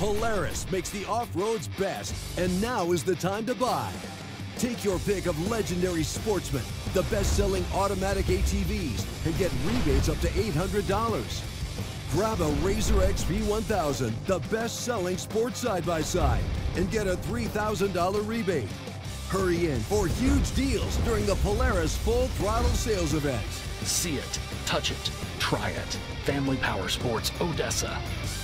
Polaris makes the off-road's best, and now is the time to buy. Take your pick of legendary sportsmen, the best-selling automatic ATVs, and get rebates up to $800. Grab a Razor XP1000, the best-selling sports side-by-side, and get a $3,000 rebate. Hurry in for huge deals during the Polaris Full Throttle Sales Event. See it, touch it, try it. Family Power Sports, Odessa.